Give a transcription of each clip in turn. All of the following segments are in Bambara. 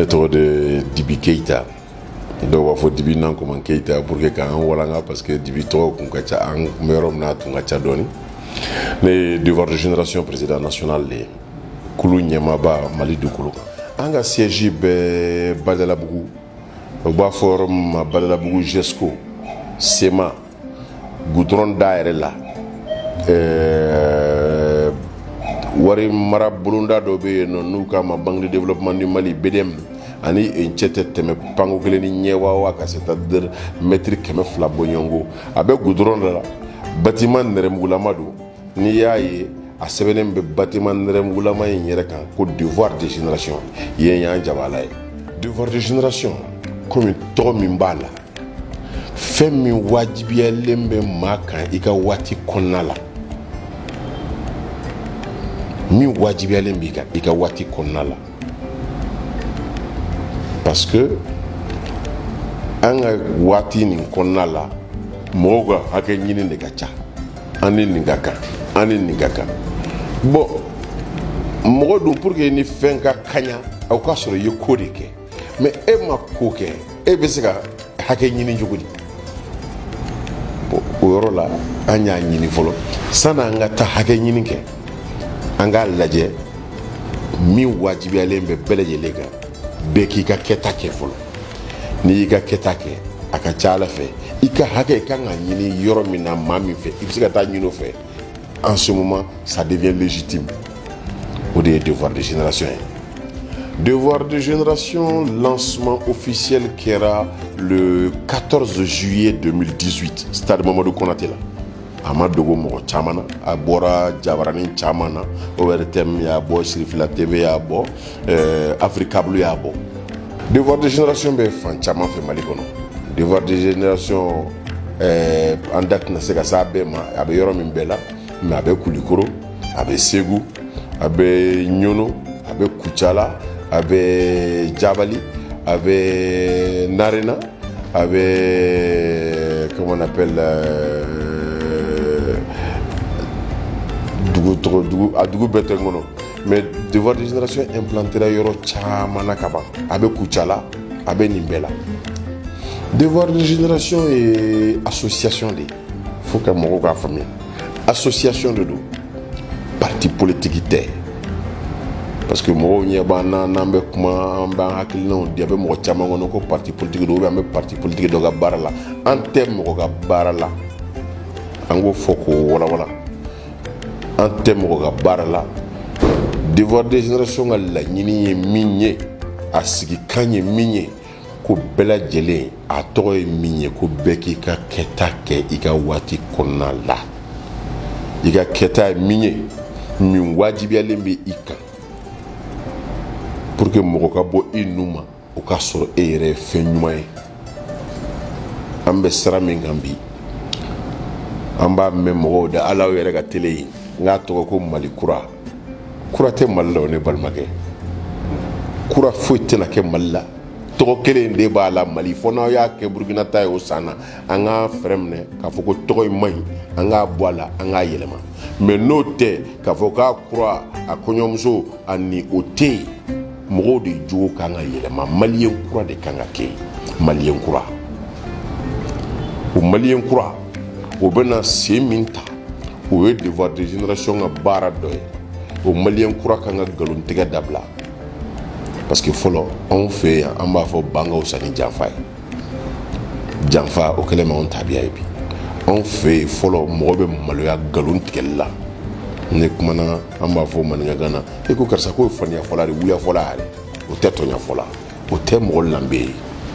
ne tɔgɔ de Dibi Keita. Dɔw b'a fɔ Dibi nan comme Keita pour que k'an walanga parce que Dibi tɔgɔ kun ka ca an kun bɛ yɔrɔ min na tun ka ca dɔɔni. Ne ye devoir de génération président national de ye. Kulu ɲɛmaaba Mali dugukolo. An ka siège bɛ Badalabugu. U b'a fɔ yɔrɔ min ma Badalabugu GESCO, SEMA, goudron da yɛrɛ la. Wari mara bolonda dɔ bɛ yen nɔ n'u k'a ma Banque de développement du Mali BDM ani cɛ tɛ tɛmɛ panko kelen ni ɲɛ waa ka c'est-à-dire mètre 200 bɔ ɲɔgɔn kɔ a bɛ goudron da la bâtiment nɛrɛmugulama don n'i y'a ye a sɛbɛnnen bɛ bâtiment nɛrɛmugulama in yɛrɛ kan ko devoir de génération yen y'an jabala ye devoir de génération komi tɔgɔ min b'a la fɛn min wajibiyalen bɛ maa kan i ka waati kɔnɔna la min wajibiyalen b'i kan i ka waati kɔnɔna la parce que an ka waati nin kɔnɔna la mɔgɔw ka hakɛ ɲini de ka ca an ni nin ka kan an ni nin ka kan bon mɔgɔ dun pour que ni fɛn ka kaɲa aw ka sɔrɔ i ye ko de kɛ mais e ma ko kɛ e bɛ se ka hakɛ ɲini cogo di o yɔrɔ la an y'a ɲini fɔlɔ san'an ka taa hakɛ ɲini kɛ an k'a lajɛ min wajibiyalen bɛ bɛɛ lajɛlen kan bɛɛ k'i ka kɛta kɛ fɔlɔ n'i y'i ka kɛta kɛ a ka ca ala fɛ i ka hakɛ i kan ka ɲini yɔrɔ min na maa min fɛ i bɛ se ka taa ɲini o fɛ en ce moment ça devient légitime o de ye devoir de génération ye devoir de génération lancement officiel kɛra le 14 juillet 2018 stade Mamadou Konaté la a ma dogo mɔgɔ caman na a bɔra jabaranin caman na ORTM y'a bɔ Sirifila TV y'a bɔ Africable y'a bɔ devoir de génération bɛ fan caman fɛ Mali kɔnɔ devoir de génération an da tɛna se ka se a bɛɛ ma a bɛ yɔrɔ min bɛɛ la mais a bɛ Kulikoro a bɛ Segu a bɛ Ɲono a bɛ Kucala a bɛ Jabali a bɛ Narena a bɛ comment on appelle a dugu bɛɛ tɛ n kɔnɔ mais devoir de génération implantera yɔrɔ caman na ka ban a bɛ Kucala a bɛ nin bɛɛ la devoir de génération ye association de ye faut que mɔgɔw k'a faamuya association de don parti politique tɛ parce que mɔgɔw ɲɛ b'an na n'an bɛ kuma an b'an hakilinaw di a bɛ mɔgɔ caman kɔnɔ ko parti politique don ou bien an bɛ parti politique dɔ ka baara la an tɛ mɔgɔ ka baara la an k'o fɔ k'o walawala an tɛ mɔgɔ ka baara la devoir de génération ka laɲini ye min ye a sigikan ye min ye ko bɛɛ lajɛlen a tɔgɔ ye min ye ko bɛɛ k'i ka kɛta kɛ i ka waati kɔnɔna la i ka kɛta ye min ye min wajibiyalen bɛ i kan pour que mɔgɔ ka bɔ i nu ma o ka sɔrɔ e yɛrɛ ye fɛn ɲuman ye an bɛ sira min kan bi an b'a mɛn mɔgɔw da ala yɛrɛ ka télé ye n k'a tɔgɔ ko Mali kura kura tɛ Mali la o ne balimakɛ kura foyi tɛna kɛ Mali la tɔgɔ kelen de b'a la Mali fɔ n'aw y'a kɛ Burukina ta ye o san na an k'a fɛɛrɛ minɛ k'a fɔ ko tɔgɔ in man ɲi an k'a bɔ a la an k'a yɛlɛma mais n'o tɛ k'a fɔ k'a kura a kɔɲɔmuso ani o tɛ yen mɔgɔw de jogo kan ka yɛlɛma maliyɛn kura de kan ka kɛ maliyɛn kura o maliyɛn kura o bɛna sen min ta o ye devoir de génération ka baara dɔ ye o maliyɛn kura kan ka nkalon tigɛ dabila parce que fɔlɔ anw fɛ yan an b'a fɔ ban ka wusa ni janfa ye janfa o kɛlen bɛ anw tabiya ye bi anw fɛ yen fɔlɔ mɔgɔ bɛ maloya nkalon tigɛli la ne kumana an b'a fɔ maninkakan na e ko karisa k'o ye faniyafɔla de wuyafɔla yɛrɛ o tɛ tɔɲafɔla o tɛ mɔgɔ lanbe ye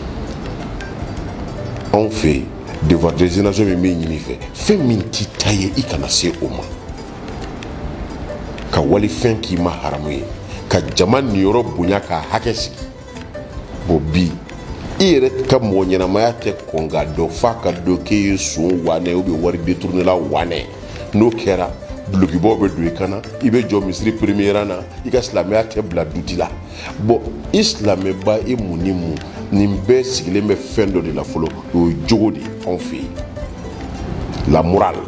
anw fɛ yen devoir de génération min bɛ ɲini fɛ fɛn min t'i ta ye i kana se o ma ka wali fɛn k'i ma haramu ye ka jama niyɔrɔ bonya ka hakɛ sigi bon bi i yɛrɛ ka mɔgɔ ɲɛnamaya tɛ kɔn ka dɔ f'a ka dɔ k'e ye son wanɛ ou bien wari détourné la wanɛ n'o kɛra bulukibɔw bɛ don i kan na i bɛ jɔ misiri premier na i ka silamɛya tɛ bila duti la bon i silamɛba i mun ni mun nin bɛɛ sigilen bɛ fɛn dɔ de la fɔlɔ o ye jogo de anw fɛ yen la morale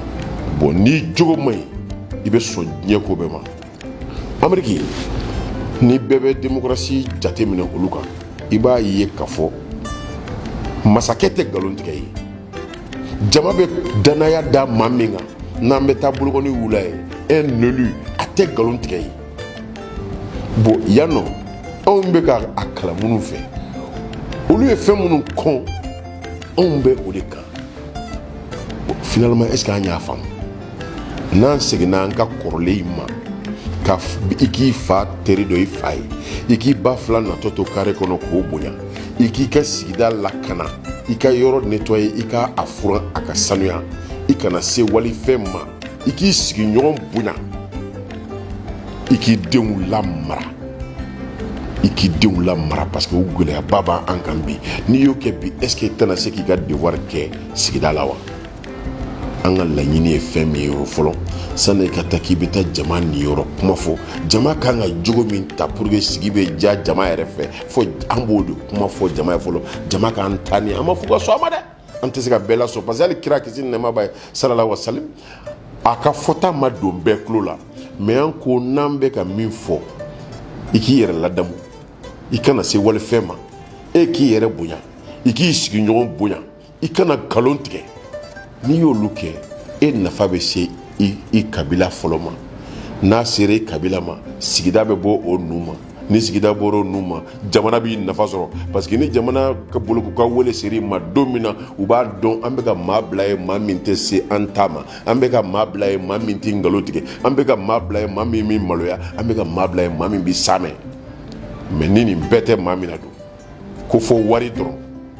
bon ni jogo man ɲi i bɛ sɔn diɲɛ ko bɛɛ ma Amérique ni bɛɛ bɛ démocratie jate minɛ olu kan i b'a ye k'a fɔ masakɛ tɛ nkalon tigɛ ye jama bɛ danaya da maa min kan n'an bɛ taa bolokɔni wula ye un élu a tɛ nkalon tigɛ ye bon yan nɔ anw bɛ ka a kalan minnu fɛ olu ye fɛn minnu kɔn anw bɛ o de kan finalement est-ce que an y'a faamu n'an seginna an ka kɔrɔlen ma ka i k'i fa teri dɔ i fa ye i k'i ba fila natɔ to kare kɔnɔ k'o bonya i k'i ka sigida lakana i ka yɔrɔ nettoyer i ka a furan a ka sanuya i kana se walifɛn ma i k'i sigiɲɔgɔn bonya i k'i denw lamara parce que o gɛlɛyaba b'an kan bi n'i y'o kɛ bi est-ce que i tɛna se k'i ka devoir kɛ sigida la wa an ka laɲini ye fɛn min ye o fɔlɔ sanni i ka taa k'i bɛ taa jama niyɔrɔ kuma fɔ jama kan ka jogo min ta pour que sigi bɛ diya jama yɛrɛ fɛ fo an b'o de kuma fɔ jama ye fɔlɔ jama k'an ta ni an ma fɔ ka sɔn a ma dɛ an tɛ se ka bɛɛ lasɔn parce que hali kira kisi ni nɛɛma b'a ye sallallahu alaihi wa sallam a ka fɔta ma don bɛɛ tulo la mais an ko n'an bɛ ka min fɔ i k'i yɛrɛ ladamu i kana se walifɛn ma e k'i yɛrɛ bonya i k'i sigiɲɔgɔn bonya i kana nkalon tigɛ n'i y'olu kɛ e nafa bɛ se i kabila fɔlɔ ma n'a sera i kabila ma sigida bɛ bɔ o nu ma ni sigida bɔra o nu ma jamana b'i nafa sɔrɔ parce que ni jamana ka bolo k'u ka wele seri i ma don min na u b'a dɔn an bɛ ka maa bila ye maa min tɛ se an ta ma an bɛ ka maa bila ye maa min tɛ nkalon tigɛ an bɛ ka maa bila ye maa min bɛ maloya an bɛ ka maa bila ye maa min bɛ saamɛ mais ni nin bɛɛ tɛ maa min na don ko fɔ wari dɔrɔn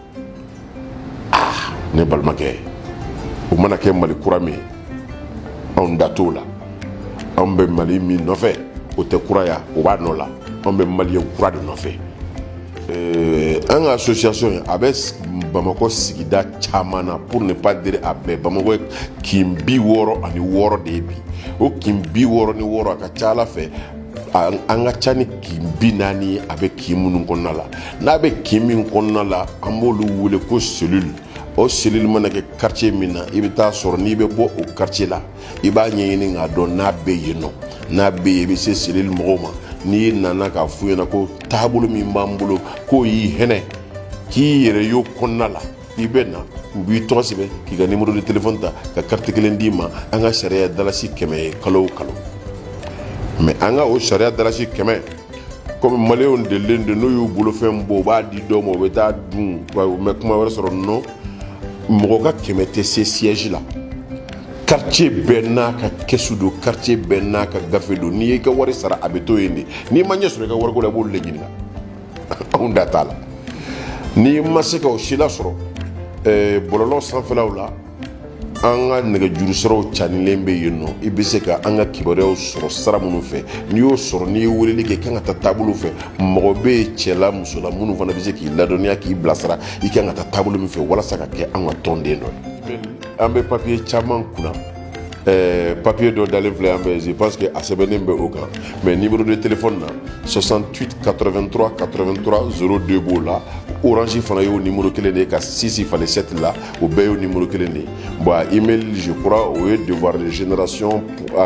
ne balimakɛ o mana kɛ mali kura min ye anw da t'o la anw bɛ mali min nɔfɛ o tɛ kuraya o b'a nɔ la anw bɛ maliyɛn kura de nɔfɛ an ka association a bɛ bamakɔ sigida caman na pour ne pas dire a bɛɛ bamakɔ ye kin 66 de ye bi o kin 66 a ka ca ala fɛ an ka ca ni kin 40 ye a bɛ kin minnu kɔnɔna la n'a bɛ kin min kɔnɔna la an b'olu wele ko cellule o cellule mana kɛ quartier min na i bɛ taa sɔrɔ n'i bɛ bɔ o quartier la i b'a ɲɛɲini k'a dɔn n'a bɛ yen nɔ n'a bɛ yen i bɛ se cellule mɔgɔw ma n'i nana k'a f'u ɲɛna ko taabolo min b'an bolo k'o y'i hinɛ k'i yɛrɛ y'o kɔnɔna la i bɛ na u b'i tɔgɔ sɛbɛn k'i ka numéro de téléphone ta ka carte kelen d'i ma an ka sariya dalasi 100 ye kalo o kalo mais an ka o sariya dalasi 100 comme maliyɛnw delilen don n'u y'u bolofɛn bɔ u b'a di dɔw ma u bɛ taa dun u bɛ kuma wɛrɛ sɔrɔ non mɔgɔ ka 100 tɛ se siège la quartier bɛɛ n'a ka kɛsu don quartier bɛɛ n'a ka gafe don n'i y'i ka wari sara a bɛ to yen de n'i ma ɲɛ sɔrɔ i ka wariko la i b'olu de ɲininka anw da t'a la n'i ma se ka o si lasɔrɔ bɔlɔlɔ sanfɛlaw la an ka nɛgɛjuru siraw canilen bɛ yen nɔ i bɛ se ka an ka kibaruyaw sɔrɔ sira minnu fɛ n'i y'o sɔrɔ n'i ye weleli kɛ i kan ka taa taabolo fɛ mɔgɔ bɛ yen cɛla musola minnu fana bɛ se k'i ladɔnniya k'i bilasira i kan ka taa taabolo min fɛ walasa ka kɛ an ka tɔnden dɔ ye an bɛ papiye caman kunna papiye dɔ dalen filɛ an bɛ je pense que a sɛbɛnnen bɛ o kan mais numéro de téléphone na 68 83 83 02 b'o la orange fana y'o numéro kelen de ye ka 6 falen 7 la o bɛɛ y'o numéro kelen de ye bon email je crois o ye devoir de génération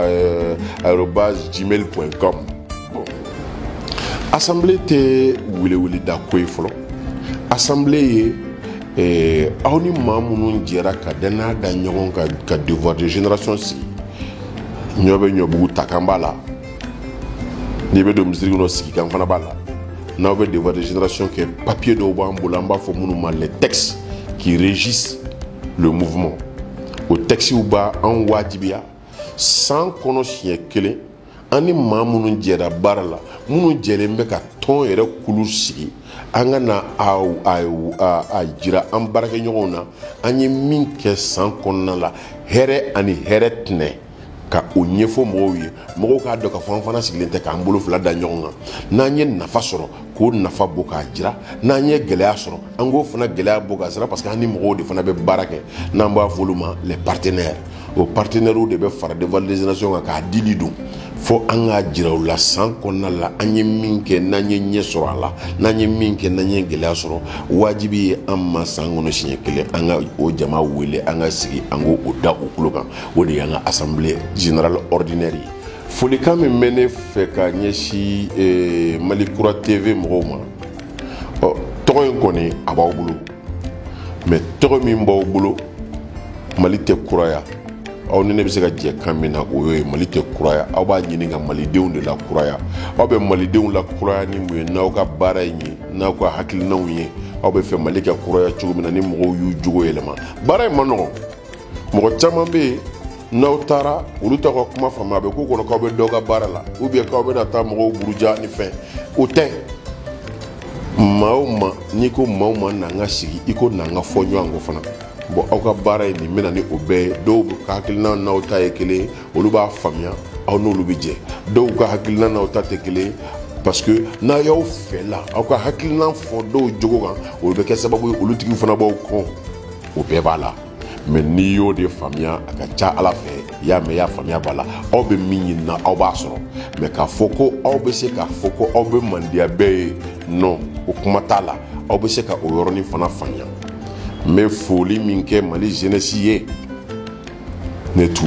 @gmail.com bon assemblée tɛ weleweleda ko ye fɔlɔ assemblée ye aw ni maa minnu jɛra ka danaya da ɲɔgɔn ka devoir de génération sigi ɲɔ bɛ ɲɔbugu ta kan b'a la n'i bɛ don misiri kɔnɔ sigi kan fana b'a la n'aw bɛ devoir de génération kɛ papier dɔw b'an bolo an b'a fɔ minnu ma les textes qui régissent le mouvement o textes b'an wajibiya san kɔnɔ siɲɛ kelen an ni maa minnu jɛra baara la minnu jɛlen bɛ ka tɔn yɛrɛ kulu sigi an ka na a jira an baarakɛɲɔgɔnw na an ye min kɛ san kɔnɔna la hɛrɛ ani hɛrɛ tɛnɛ ka o ɲɛfɔ mɔgɔw ye mɔgɔw k'a dɔn k'a fɔ an fana sigilen tɛ k'an bolo fila da ɲɔgɔn kan n'an ye nafa sɔrɔ k'o nafa bɔ k'a jira n'an ye gɛlɛya sɔrɔ an k'o fana gɛlɛya bɔ k'a sira parce que an ni mɔgɔw de fana bɛ baara kɛ n'an b'a fɔ olu ma les partenaires o partenaires de bɛ fara devoir de génération kan k'a dili don fo an k'a jira u la san kɔnɔna la an ye min kɛ n'an ye ɲɛ sɔrɔ a la n'an ye min kɛ n'an ye gɛlɛya sɔrɔ wajibi ye an ma san kɔnɔ siɲɛ kelen an ka o jama wele an ka sigi an k'o da o kulo kan o de y'an ka assemblée générale ordinaire ye folikan min bɛ ne fɛ ka ɲɛsin Mali Kura TV mɔgɔw ma tɔgɔ in kɔni a b'aw bolo mais tɔgɔ min b'aw bolo Mali tɛ kuraya aw ni ne bɛ se ka jɛ kan min na o ye Mali tɛ kuraya aw b'a ɲini ka malidenw de la kuraya aw bɛ malidenw la kuraya ni mun ye n'aw ka baara in ye n'aw ka hakilinaw ye aw bɛ fɛ Mali ka kuraya cogo min na ni mɔgɔw y'u jogo yɛlɛma baara in ma nɔgɔn mɔgɔ caman bɛ yen n'aw taara olu ta ka kuma faamu a bɛ k'u kɔnɔ k'aw bɛ dɔ ka baara la ou bien k'aw bɛ na taa mɔgɔw buruja ni fɛn o tɛ maa o maa n'i ko maa o maa n'an ka sigi i ko n'an ka fɔ ɲɔgɔn kɔ fana bon aw ka baara in nin bɛ na ni o bɛɛ ye dɔw ka hakilina n'aw ta ye kelen olu b'a faamuya aw n'olu bɛ jɛ dɔw ka hakilina n'aw ta tɛ kelen parce que n'a y'aw fɛ la aw ka hakilina fɔ dɔw jogo kan o bɛ kɛ sababu ye olu tigiw fana b'aw kɔn o bɛɛ b'a la mais n'i y'o de faamuya a ka ca Ala fɛ y'a mɛn y'a faamuya b'a la aw bɛ min ɲini na aw b'a sɔrɔ mais k'a fɔ ko aw bɛ se k'a fɔ ko aw bɛ mandiya bɛɛ ye non o kuma t'a la aw bɛ se ka o yɔrɔnin fana faamuya n bɛ foli min kɛ Mali jeunesse ye ne t'u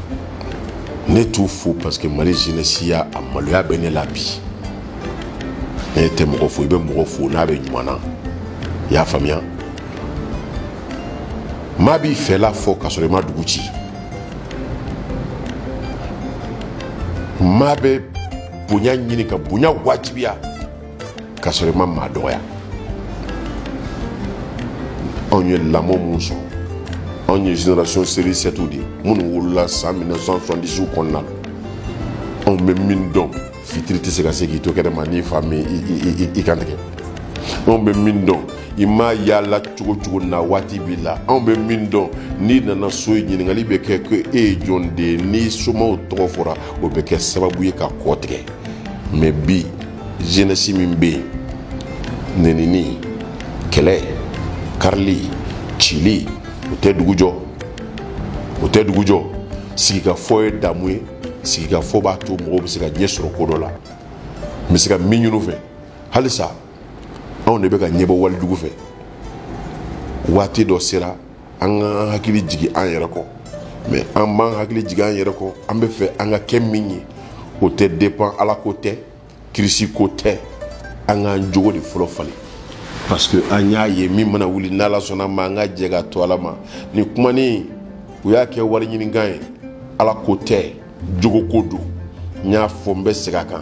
fo parce que Mali jeunesse ya a maloya bɛ ne la bi ne tɛ mɔgɔ fo i bɛ mɔgɔ fo n'a bɛ ɲuman na i y'a faamuya maa b'i fɛla fɔ ka sɔrɔ i ma dugu ci maa bɛ bonya ɲini ka bonya wajibiya ka sɔrɔ i ma maa dɔgɔya anw ye lamɔ mun sɔrɔ anw ye génération série 7 de minnu wolola san 1970 kɔnɔna la anw bɛ min dɔn fitiri tɛ se ka se k'i to kɛnɛma n'i fa min i kan tigɛ anw bɛ min dɔn i ma yala cogo cogo na waati b'i la anw bɛ min dɔn n'i nana so ɲininkali bɛ kɛ ko e ye jɔn de ye ni somaw tɔgɔ fɔra o bɛ kɛ sababu ye ka kɔ tigɛ mais bi jeunesse min bɛ yen nenini kɛlɛ karili cili o tɛ dugu jɔ sigikafɔ ye damu ye sigikafɔ b'a to mɔgɔw bɛ se ka ɲɛ sɔrɔ ko dɔ la n bɛ se ka min ɲini u fɛ halisa anw de bɛ ka ɲɛbɔ walidugu fɛ waati dɔ sera an ka hakili jigin an yɛrɛ kɔ mais an b'an hakili jigin an yɛrɛ kɔ an bɛ fɛ an ka kɛ min ye o tɛ dépend Ala ko tɛ kirisi ko tɛ an k'an jogo de fɔlɔ falen parce que an y'a ye min mana wuli n'Ala sɔnna ma an ka jɛ ka to Ala ma ni kumanin u y'a kɛ wari ɲinikan ye Ala ko tɛ jogo ko don n y'a fɔ n bɛ segin a kan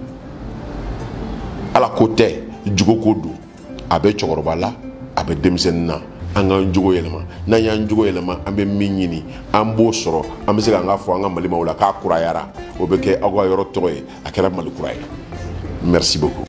Ala ko tɛ jogo ko don a bɛ cɛkɔrɔba la a bɛ denmisɛnnin na an k'an jogo yɛlɛma n'an y'an jogo yɛlɛma an bɛ min ɲini an b'o sɔrɔ an bɛ se k'an ka fɔ an ka Malimaw la k'a kurayara o bɛ kɛ aw ka yɔrɔ tɔgɔ ye a kɛra Mali kura ye merci beaucoup.